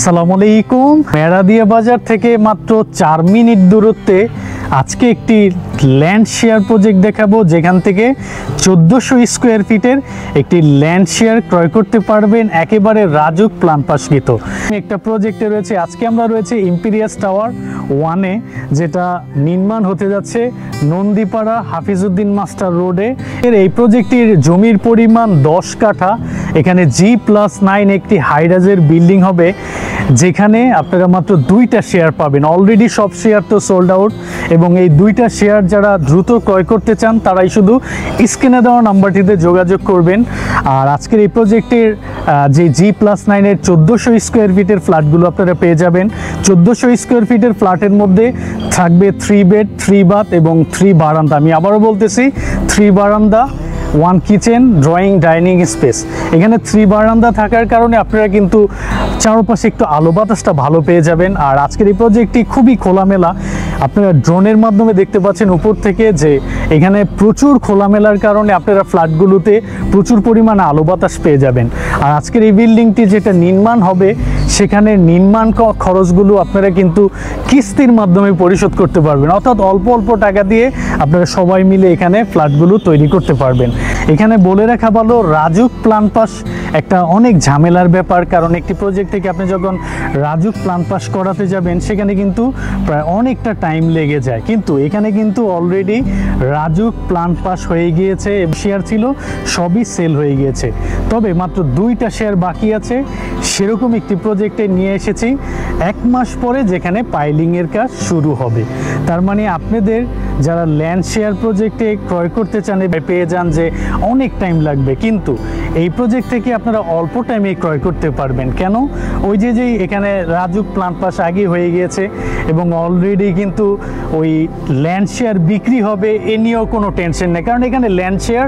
আসসালামু আলাইকুম। মেরাদিয়া বাজার থেকে মাত্র 4 মিনিট দূরত্বে আজকে একটি ল্যান্ড শেয়ার প্রজেক্ট দেখাবো, যেখান থেকে 1400 স্কোয়ার ফিটের একটি ল্যান্ড শেয়ার ক্রয় করতে পারবেন একেবারে রাজুক প্ল্যান পাসকৃত একটা প্রজেক্টে রয়েছে। আজকে আমরা রয়েছে ইম্পিরিয়াস টাওয়ার 1-এ, যেটা নির্মাণ হতে যাচ্ছে নন্দীপাড়া হাফিজউদ্দিন মাস্টার রোডে। এই প্রজেক্টটির জমির পরিমাণ 10 কাঠা। এখানে G+9 একটি হাইরাজের বিল্ডিং হবে, যেখানে আপনারা মাত্র 2টা শেয়ার পাবেন। অলরেডি সব শেয়ার তো সোল্ড আউট, এবং এই 2টা শেয়ার যারা দ্রুত ক্রয় করতে চান তারাই শুধু স্ক্রিনে দেওয়া নাম্বারটিতে যোগাযোগ করবেন। আর আজকের এই প্রজেক্টের যে G+9 এর 1400 স্কোয়ার ফিটের ফ্ল্যাটগুলো আপনারা পেয়ে যাবেন। 1400 স্কোয়ার ফিটের ফ্ল্যাটের মধ্যে থাকবে 3 বেড 3 বাথ এবং 3 বারান্দা। আমি আবারও বলতেছি, 3 বারান্দা, 1 কিচেন, ড্রয়িং, ডাইনিং স্পেস। এখানে 3 বারান্দা থাকার কারণে আপনারা কিন্তু চারপাশে একটু আলো বাতাসটা ভালো পেয়ে যাবেন। আর আজকের এই প্রজেক্টটি খুবই খোলামেলা। আপনারা ড্রোনের মাধ্যমে দেখতে পাচ্ছেন উপর থেকে যে এখানে প্রচুর খোলামেলার কারণে আপনারা ফ্ল্যাটগুলোতে প্রচুর পরিমাণে আলো বাতাস পেয়ে যাবেন। আর আজকের এই বিল্ডিংটি যেটা নির্মাণ হবে, সেখানে নির্মাণ খরচগুলো আপনারা কিন্তু কিস্তির মাধ্যমে পরিশোধ করতে পারবেন, অর্থাৎ অল্প অল্প টাকা দিয়ে আপনারা সবাই মিলে এখানে ফ্ল্যাটগুলো তৈরি করতে পারবেন। এখানে বলে রাখা ভালো, রাজুক প্ল্যান পাস একটা অনেক ঝামেলার ব্যাপার, কারণ একটি প্রজেক্ট থেকে আপনি যখন রাজুক প্ল্যান পাস করাতে যাবেন সেখানে কিন্তু প্রায় অনেকটা টাইম লেগে যায়। কিন্তু এখানে কিন্তু অলরেডি রাজুক প্ল্যান পাস হয়ে গিয়েছে, শেয়ার ছিল সবই সেল হয়ে গিয়েছে। তবে মাত্র 2টা শেয়ার বাকি আছে। সেরকম একটি প্রজেক্টে নিয়ে এসেছি 1 মাস পরে, যেখানে পাইলিংয়ের কাজ শুরু হবে। তার মানে আপনাদের যারা ল্যান্ড শেয়ার প্রজেক্টে ক্রয় করতে চান পেয়ে যান যে অনেক টাইম লাগবে, কিন্তু এই প্রজেক্ট থেকে আপনারা অল্প টাইমে ক্রয় করতে পারবেন। কেন? ওই যে এখানে রাজুক প্ল্যান পাস আগে হয়ে গিয়েছে এবং অলরেডি কিন্তু ওই ল্যান্ড শেয়ার বিক্রি হবে, এ নিয়েও কোনো টেনশন নেই, কারণ এখানে ল্যান্ড শেয়ার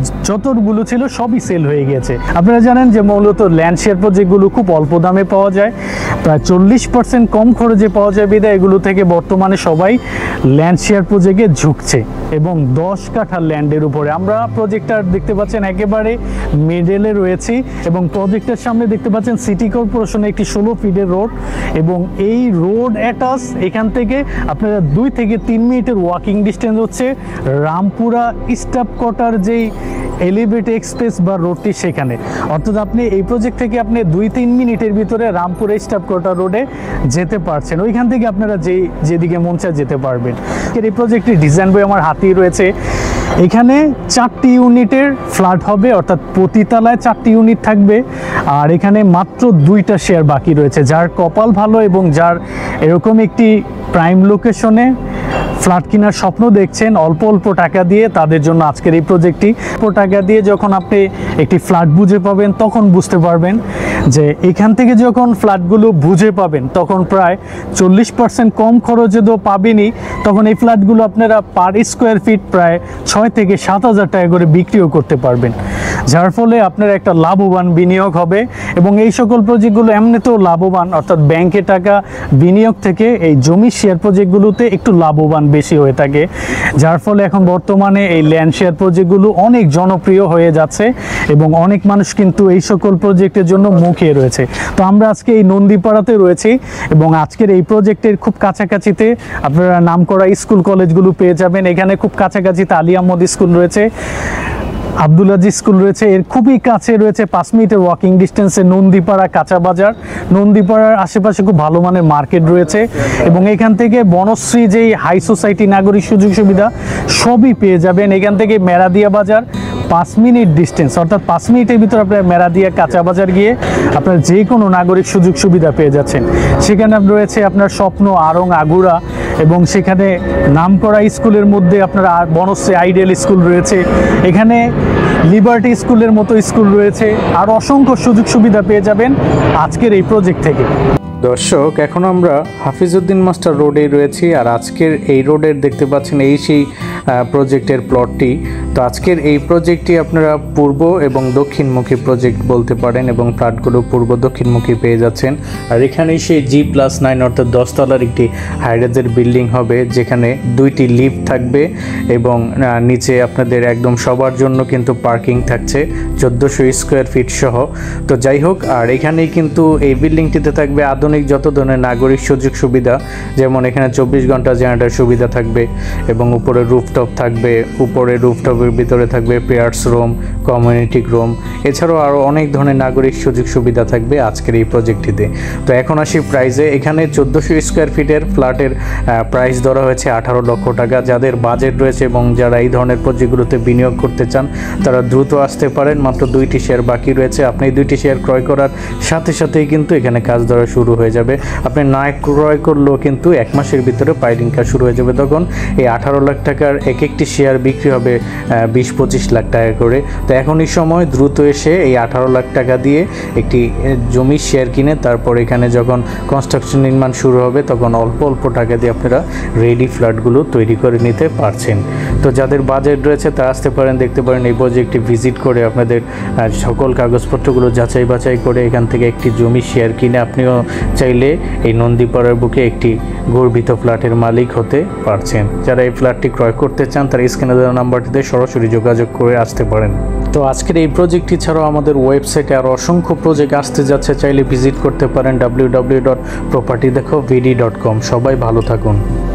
যতগুলো ছিল সবই সেল হয়ে গিয়েছে। আপনারা জানেন যে মূলত ল্যান্ড শেয়ার প্রজেক্টগুলো খুব অল্প দামে পাওয়া যায়, প্রায় 40% কম খরচে পাওয়া যায় বিধায় এগুলো থেকে বর্তমানে সবাই ল্যান্ড শেয়ার প্রজেক্টে ঝুঁকছে। এবং 10 কাঠা ল্যান্ডের উপরে আমরা প্রজেক্টটা দেখতে পাচ্ছেন একেবারে মিডলে রয়েছি, এবং প্রজেক্টের সামনে দেখতে পাচ্ছেন সিটি কর্পোরেশনের একটি 16 ফিটের রোড, এবং এই রোড অ্যাটাচ এখান থেকে আপনারা 2 থেকে 3 মিনিটের ওয়াকিং ডিস্টেন্স হচ্ছে রামপুরা স্টাফ কোয়ার্টার যেই এলিভেটেড এক্সপ্রেস বা রোডটি, সেখানে। অর্থাৎ আপনি এই প্রজেক্ট থেকে আপনি 2-3 মিনিটের ভিতরে রামপুরা স্টাফ কোয়ার্টার রোডে যেতে পারছেন। ওইখান থেকে আপনারা যেদিকে মন চায় যেতে পারবেন। এই প্রজেক্টটির ডিজাইন বই আমার হাতেই রয়েছে। এখানে 4টি ইউনিটের ফ্ল্যাট হবে, অর্থাৎ প্রতি তলায় 4টি ইউনিট থাকবে। আর এখানে মাত্র 2টা শেয়ার বাকি রয়েছে। যার কপাল ভালো এবং যার এরকম একটি প্রাইম লোকেশনে ফ্ল্যাট কেনার স্বপ্ন দেখছেন অল্প অল্প টাকা দিয়ে, তাদের জন্য আজকের এই প্রজেক্টটি। অল্প টাকা দিয়ে যখন আপনি একটি ফ্ল্যাট বুঝে পাবেন তখন বুঝতে পারবেন যে এখান থেকে যখন ফ্ল্যাটগুলো বুঝে পাবেন তখন প্রায় 40% কম খরচে তো পাবেনই, তখন এই ফ্ল্যাটগুলো আপনারা পার স্কোয়ার ফিট প্রায় 6 থেকে 7,000 টাকা করে বিক্রিও করতে পারবেন, যার ফলে আপনার একটা লাভবান বিনিয়োগ হবে। এবং এই সকল প্রজেক্টগুলো এমনিতেও লাভবান, অর্থাৎ ব্যাংকে টাকা বিনিয়োগ থেকে এই জমি শেয়ার প্রজেক্টগুলোতে একটু লাভবান বেশি হয়ে থাকে, যার ফলে এখন বর্তমানে এই ল্যান্ড শেয়ার প্রজেক্টগুলো অনেক জনপ্রিয় হয়ে যাচ্ছে এবং অনেক মানুষ কিন্তু এই সকল প্রজেক্টের জন্য মুখিয়ে রয়েছে। তো আমরা আজকে এই নন্দীপাড়াতে রয়েছি, এবং আজকের এই প্রজেক্টের খুব কাছাকাছিতে আপনারা নামকরা স্কুল কলেজগুলো পেয়ে যাবেন। এখানে খুব কাছাকাছিতে আলী আহমদ স্কুল রয়েছে, আব্দুল আজিজ স্কুল রয়েছে, এর খুবই কাছে রয়েছে 5 মিনিটের ওয়াকিং ডিস্টেন্সে নন্দীপাড়া কাঁচা বাজার। নন্দীপাড়ার আশেপাশে খুব ভালো মানের মার্কেট রয়েছে, এবং এখান থেকে বনশ্রী যেই হাই সোসাইটি নাগরিক সুযোগ সুবিধা সবই পেয়ে যাবেন। এখান থেকে মেরাদিয়া বাজার 5 মিনিট ডিস্টেন্স, অর্থাৎ 5 মিনিটের ভিতর আপনার মেরাদিয়া কাঁচা বাজার গিয়ে আপনার যে কোনো নাগরিক সুযোগ সুবিধা পেয়ে যাচ্ছেন। সেখানে রয়েছে আপনার স্বপ্ন, আড়ং, আগুড়া, এবং সেখানে নামকরা স্কুলের মধ্যে আপনার বনশ্রী আইডিয়াল স্কুল রয়েছে, এখানে লিবার্টি স্কুলের মতো স্কুল রয়েছে, আর অসংখ্য সুযোগ সুবিধা পেয়ে যাবেন আজকের এই প্রজেক্ট থেকে। দর্শক, এখন আমরা হাফিজউদ্দিন মাস্টার রোডে রয়েছি, আর আজকের এই রোডের দেখতে পাচ্ছেন এই সেই প্রজেক্টের প্লটটি। তো আজকের এই প্রজেক্টটি আপনারা পূর্ব এবং দক্ষিণমুখী প্রজেক্ট বলতে পারেন, এবং ফ্ল্যাটগুলো পূর্ব দক্ষিণমুখী পেয়ে যাচ্ছেন। আর এখানেই সেই G+9 অর্থাৎ 10 তলার একটি হাইরাইজের বিল্ডিং হবে, যেখানে 2টি লিফট থাকবে এবং নিচে আপনাদের একদম সবার জন্য কিন্তু পার্কিং থাকছে 1400 স্কোয়ার ফিট সহ। তো যাই হোক, আর এখানেই কিন্তু এই বিল্ডিংটিতে থাকবে আধুনিক যত ধরনের নাগরিক সুযোগ সুবিধা, যেমন এখানে 24 ঘন্টা জেনারেটর সুবিধা থাকবে, এবং উপরে রুফটপ থাকবে। উপরে রুফটপের ভিতরে থাকবে প্রেয়ার্স রুম, কমিউনিটি রুম, এছাড়াও আরও অনেক ধরনের নাগরিক সুযোগ সুবিধা থাকবে আজকের এই প্রজেক্টটিতে। তো এখন আসি প্রাইসে। এখানে 1400 স্কোয়ার ফিটের ফ্ল্যাটের প্রাইস ধরা হয়েছে 18 লক্ষ টাকা। যাদের বাজেট রয়েছে এবং যারা এই ধরনের প্রজেক্টগুলোতে বিনিয়োগ করতে চান, তারা দ্রুত আসতে পারেন। মাত্র 2টি শেয়ার বাকি রয়েছে। আপনি 2টি শেয়ার ক্রয় করার সাথে সাথেই কিন্তু এখানে কাজ ধরা শুরু হয়ে যাবে। আপনি না ক্রয় করলেও কিন্তু 1 মাসের ভিতরে পাইলিং কাজ শুরু হয়ে যাবে। তখন এই 18 লাখ টাকার একটি শেয়ার বিক্রি হবে 20-25 লাখ টাকা করে। তো এখনই সময়, দ্রুত এসে এই 18 লাখ টাকা দিয়ে একটি জমির শেয়ার কিনে তারপর এখানে যখন কনস্ট্রাকশন নির্মাণ শুরু হবে, তখন অল্প অল্প টাকা দিয়ে আপনারা রেডি ফ্ল্যাটগুলো তৈরি করে নিতে পারছেন। তো যাদের বাজেট রয়েছে তারা আসতে পারেন, দেখতে পারেন, এই প্রজেক্টটি ভিজিট করে আপনাদের সকল কাগজপত্রগুলো যাচাই বাছাই করে এখান থেকে একটি জমি শেয়ার কিনে আপনিও চাইলে এই নন্দীপাড়ার বুকে একটি গর্বিত ফ্ল্যাটের মালিক হতে পারছেন। যারা এই ফ্ল্যাটটি ক্রয় করতে চান তারা স্ক্রিনে দেওয়া নাম্বারটিতে সরাসরি যোগাযোগ করে আসতে পারেন। তো আজকের এই প্রজেক্টটি ছাড়াও আমাদের ওয়েবসাইটে আরও অসংখ্য প্রজেক্ট আসতে যাচ্ছে, চাইলে ভিজিট করতে পারেন www.propertydekhovd.com। সবাই ভালো থাকুন।